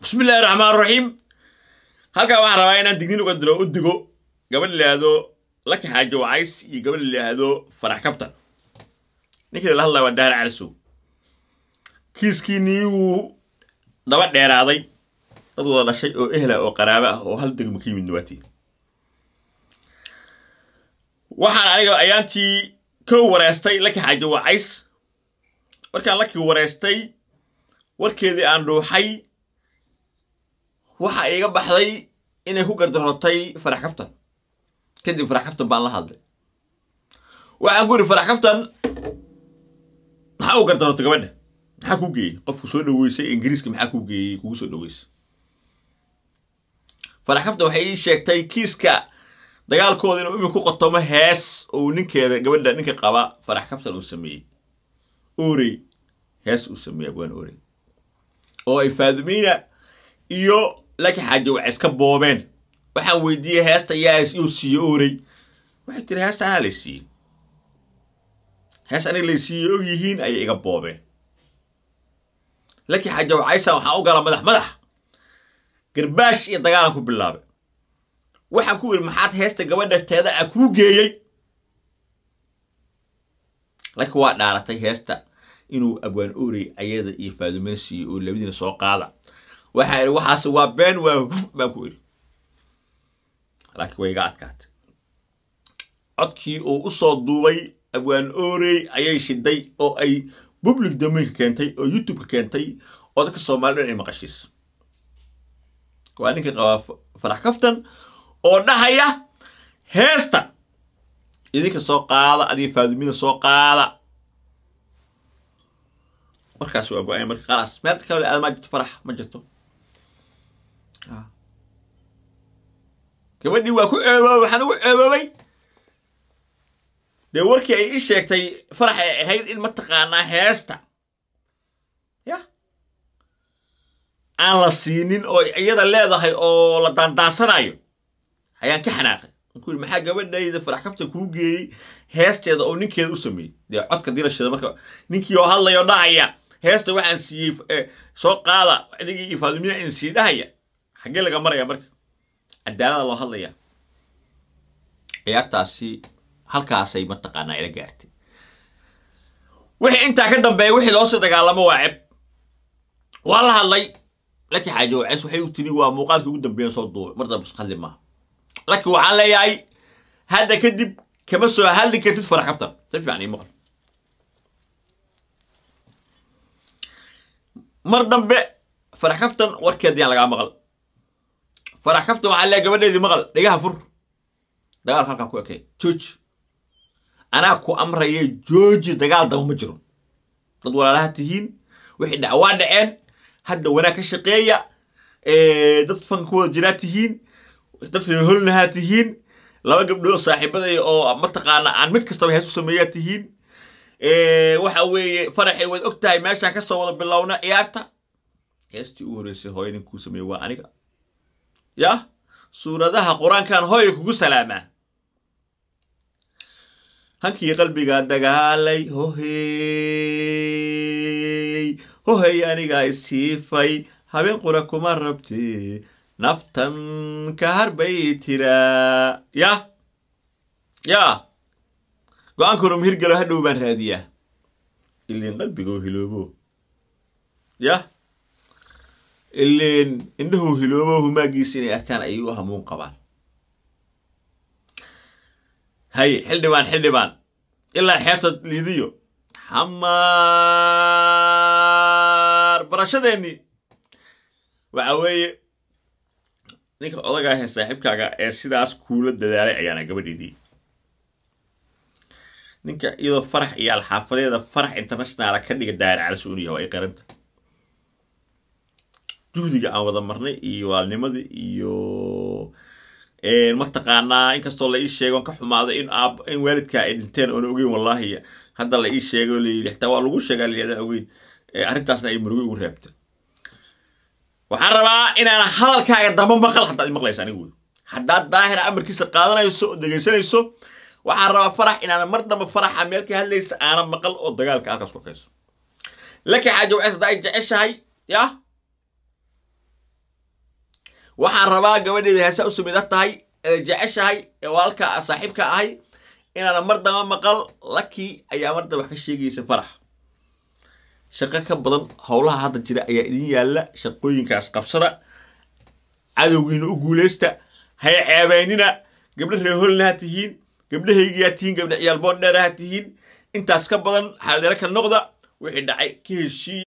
بسم الله الرحمن الرحيم. halka waxaan rabaa inaan digniin uga diro u digo gabadh leedo laki xaajo wacays iyo gabadh leedo farax kabtan ninkii la hadlay waa daar calisow kiiskiinii uu daba dheeraaday dad wada dhashay oo ehla oo qaraabo ah oo hal degmo ka yimid waati waxaan aniga ayaantii ka wareystay laki xaajo wacays markaan laki wareystay warkeedii aan dhuuxay waxa iga baxday inay ku gardarotay farax kabtan kadib farax kabtan baan la hadlay waxaan guri farax kabtan maxaa u gardarotay gabadha maxaa ku geeyay qofku soo dhaweysay ingiriiska maxaa ku geeyay kugu soo dhaweysay farax kabtan waxay ii sheegtay kiiska dagaalkooda inuu imika ku qotomo hees oo ninkeeda gabadha ninka qaba farax kabtan uu sameeyay oorey hees uu sameeyay abwaan oorey oo ay faadimiina iyo laki xaajo wacays ka boobeen waxaan weydiiyay heesta yaas uu siiyo oorey waxay tiri heesta ana la siiyay hees aniga la siiyay oo yihiin ay iga boobeen laki xaajo wacays waxaan u gala madax garbaash iyo dagaalan ku bilaabay waxaan ku yiri maxaad heesta gabadha teeda ah ku geeyay laki waa dhaaratay heesta inuu abwaan oorey ayada iyo faadimiina siiyo oo labadiina soo qaada waxaas waa been baan ku iri laakiin way iga adkaatay codkii oo u soo duubay abwaan oorey ayay shiday oo ay public domain keentay oo YouTube ka keentay oo dadka Soomaaliyeed ay maqashiis waa ninka qaba farax kabtan oo dhahaya heesta idinka soo qaada adii faadimiina soo qaada markaas waa go'ay marka khalaas meelta kale aad ma jirto farax ma jirto gabadhii waa ku eedoobay waxaan ugu eedoobay dee warkii ay ii sheegtay farax ay ahayd in mataqaanaa heesta ya aan la siinin oo iyada leedahay oo la daandaansanayo ayaan ka xanaaqay ku yiri maxaa gabadhayda farax kabtan kuu geeyay heesteeda oo ninkeeda u sameeyay dee codka dilashada marka ninkii oo hadlayo dhahaya heesta waxaan siiyay soo qaada adigii iyo faadimiina in sii dhahaya xagee laga maraya marka cadaalada loo hadlaya ciyaartaasi halkaasay mataqaanaa ila gaartay wixii intaa ka dambeeyay wixii loo soo dagaalamo waa cib waa la hadlay laki xaajo wacays waxay u tiri waa muuqaalkii ugu dambeeyay soo duubay mar dambe khali ma laki waxaan leeyahay hadda kadib kama soo hadli kartid farax kabtan si fiican ii maqal mar dambe farax kabtan warkeedii aan laga maqal farax kabtan waxaa leeyahay gabadheedii maqal dhigaha fur dagaal halka ku ekay jooji anaa ku amrayay jooji dagaal daba ma jiro dad walaalaha tihiin wixii dhacwaa dhaceen hadda wanaag ka shaqeeya dad fankooda jiraa tihiin dad reeholnaha tihiin laba gabdhood saaxiibaday oo mataqaana aan mid kastaba heesu sameeyaa tihiin waxa weeye faraxay waad ogtahay meeshaan ka soo wada bilowna ciyaarta heestii u horeysay hooyo ninkuu sameeyey waa aniga ya suuradaha quraankan hooyo kugu salaamaa hankii qalbiga dagaalay hohey aniga isiifay habeen qura kuma rabtee naftan ka harbay tiraa ya go'aankuna mihirgalo hadhow baan raadiyaa ilin qalbigoo hiloobo ya ilin indhahu hiloobo humaagiisa inay arkaan ayay u hamuun qabaan hay xildhibaan ilaa xeebta liidiyo xamaar barashadeennii waxa weeye ninka odaga ah ee saaxiibkaaga ee sidaas kuula dadaalay ayaana gabadheedii ninka iyadoo farax iyo alxaafadeeda farax international ka dhiga daayir calasow inuu yahay waa ay qaranta juhdiga aan wada marnay iyo waalnimadii iyo mataqaanaa inkastoo la ii sheego ka xumaaday in waalidka ay dhinteen oona ogeyn wallaahi hadda la ii sheego leeyahay xitaa waa lagu sheegaa leeyahay ogeyn arrintaasna ay murugo ugu reebtay waxaan rabaa inaan hadalkaaga damba maqal haddaad maqlayso anigu haddaad daahir amarkiisa qaadanayso oo dhegaysanayso waxaan rabaa farax inaan mar damba faraxa meel ka hadlaysa aana maqal oo dagaalka halkaas ku kayso laki xaajo wacays hadda ay jeceshahay ya waxaan rabaa gabadheeda heesa u sumidatahay ee jeceshahay ee walaalka saaxiibka ahay inaan mar dama maqal Lucky ayaa mar daba wax ka sheegaysa Farax shaqo ka badan howlaha hadda jira ayaa idin yaala shaqooyinkaas qabsada cadowgiina u guuleysta hay ceebeynina gabdho reer holna tihiin gabdhahayga tihiin gabdho ciyaal boon dheeraha tihiin intaas ka badan xal dheer ka noqda wixii dhacay ka heshii